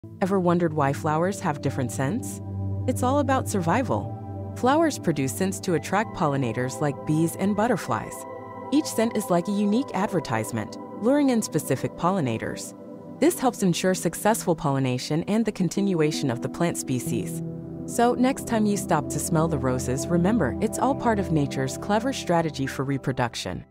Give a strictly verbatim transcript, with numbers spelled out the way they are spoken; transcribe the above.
Ever wondered why flowers have different scents? It's all about survival. Flowers produce scents to attract pollinators like bees and butterflies. Each scent is like a unique advertisement, luring in specific pollinators. This helps ensure successful pollination and the continuation of the plant species. So next time you stop to smell the roses, remember, it's all part of nature's clever strategy for reproduction.